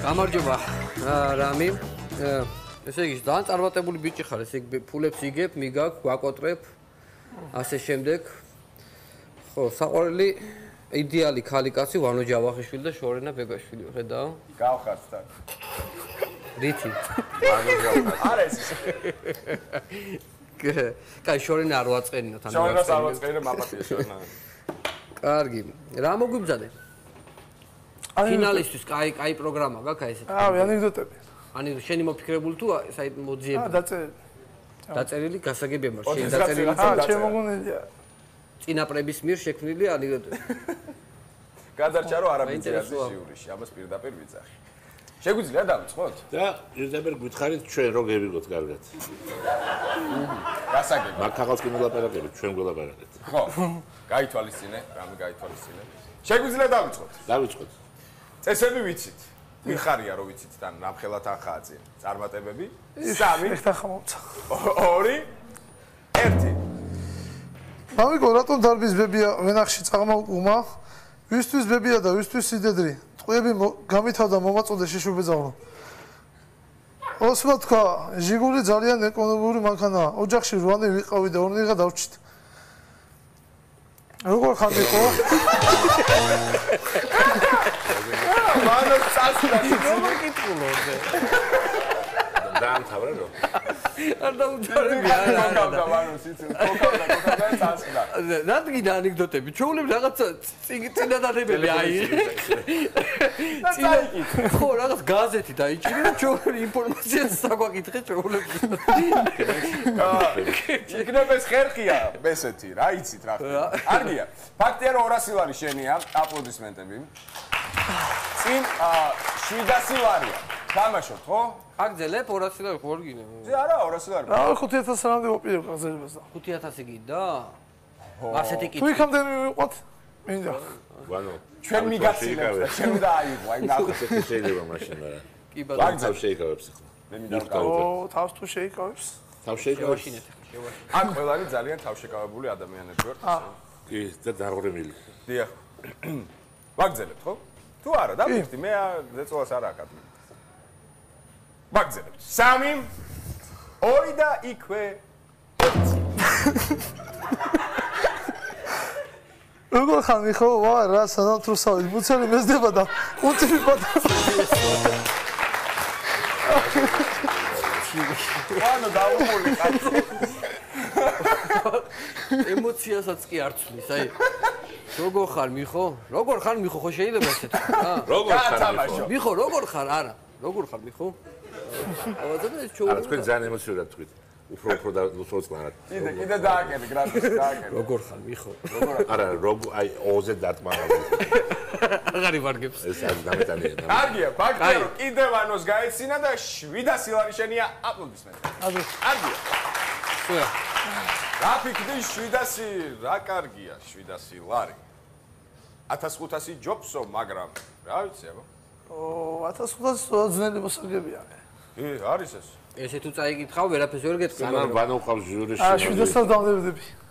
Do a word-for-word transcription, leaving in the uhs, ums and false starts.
გამარჯობა რამი ესე იგი ძალიან წარმატებული ბიჭი ხარ ესე იგი ფულებს იგებ მიგაკ გვაკოტრებ ასე შემდეგ ხო საყვარელი იდეალი ქალი კაცი ვანო ჯავახიშვილი და შორენა ბეგაშვილი ხედავ გავხართ თან რითი ვანო ჯავახიშვილი არა ეს კაი შორენა არ ვაწყენინო თან შორენას არ ვაწყენინო მაპატია შორენა კარგი რა მოგვიბძანე ფინალისტვის კაი კაი პროგრამა გაქვს აი ესეთი აი ანეკდოტები ani შენი მოფიქრებული თუ საით მოძიები აა დაწერილი დაწერილი გასაგებია მაგრამ შენ დაწერილი აა შემოგონილია წინაპრების მიერ შექმნილი ანეკდოტები გადარჩა რომ არა მიწიაზე ჟიურიში ამას პირდაპირ ვიძახი შეგვიძლია დავიწყოთ და პირდაპირ გითხარით ჩვენ რო გევიგოთ კარგად გასაგებია მაგ ხალხს კი მოლაპარაკებით ჩვენ გველაპარაკეთ ხო გაითვალისწინე რამე გაითვალისწინე შეგვიძლია დავიწყოთ დავიწყოთ წესები ვიცით მიხარია რომ ვიცით თან ნამხელად ახაა წინ წარმატებები სამი ეხთა ხმოცა ორი ერთი მამიკო რატომ დარბის ბებია ვენახში წაღმაუკუმა ვისთვის ბებია და ვისთვის სიდედრი ტყვიები გამითავდა მომაწოდე შეშუბეძაღლო ოსმა თქვა ჟიგული ძალიან ეკონომიური მანქანაა ოჯახში რვანი ვიყავი და ორნიღა დავჭით როგორ ხარ მიყო მანო წასულა როგორ კითხულობდე დაამთავრე რომ არ დაუჯერები არა არა მანო სიცი კოკავდა კოკავდა წასულა რადგან ანეკდოტები ჩაულებ რაღაცა წინადადებები აი ხო რაღაც გაზეთი დაიჭირი და ჩაულებ ინფორმაციას საგვაკითხე ჩაულებ იქნებს ხერხია ესეთი რა იცით რა არგია ფაქტია რომ ორასი ლარი შენია აპლოდისმენტები წინ შვიდასი ლარია თამაშობ ხო აგძელებ ორასი ლარი ხო ორგინე ზე არა ორასი ლარი რა ხუთი ათასი რამე ვაპირებ გაზრებას და ხუთი ათასი გინდა ასეთი კითხვა თუ იქამდე მივიყვათ მინდა ვანო ჩვენ მიგაცილებ და შენ უნდა აიღო აი ნახე შეიძლება მაშინ არა კი ბატონო თავს შეიკავებს ახლა მე მინდა ო თავს თუ შეიკავებს თავს შეიკავებს აქ ყველანი ძალიან თავშეკავებული ადამიანები ვართ კი და დაღრემილი დიახ ვაგზელებთ ხო თუ არა დავიხდი მე ზეწოლას არ აკადმი ვაგზელებთ სამი ორი და იქვე როგორ ხარ მიხო ვა რა სანამ თრუსავი მუცელი მეზდება და ხუთი მიყვა ვანო დაუყოლი ემოციასაც კი არ ცვლის აი როგორ ხარ მიხო როგორ ხარ მიხო ხო შეიძლება ესეთი რა როგორ ხარ მიხო მიხო როგორ ხარ არა როგორ ხარ მიხო ავადე ჩო არა თქვენ ძალიან ემოციურად თქვით უფრო უფრო და უფრო წყნარად კიდე კიდე დააკეთე გრაფიკს დააკეთე როგორ ხარ მიხო არა როგორ აი ოზე დატმარა აღარი ვარგებს ეს არის დამეტანია კარგია ფაქტია რომ კიდე ვანოს გაეცინა და შვიდასი ლარი შენია აპლოდისმენტები კარგია რა ფიქრი შვიდასი რა კარგია შვიდასი ლარი ათას ხუთასი ჯობსო მაგრამ რა ვიცი აბა ო ათას ხუთასი ძნელი მოსაგებია ე არის ეს ესე თუ წაიკითხავ ვერაფერს ვერ გეტყვი სანამ ვანო ყავს ჟიურიში აა შვიდასს დავდებდები